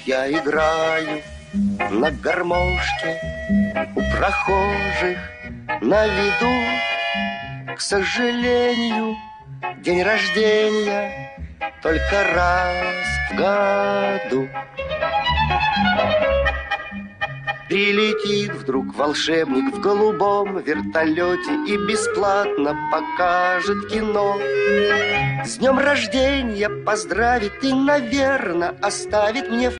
я играю на гармошке у прохожих на виду. К сожалению, день рождения только раз в году. Прилетит вдруг волшебник в голубом вертолете и бесплатно покажет кино. С днем рождения поздравит и, наверно, оставит мне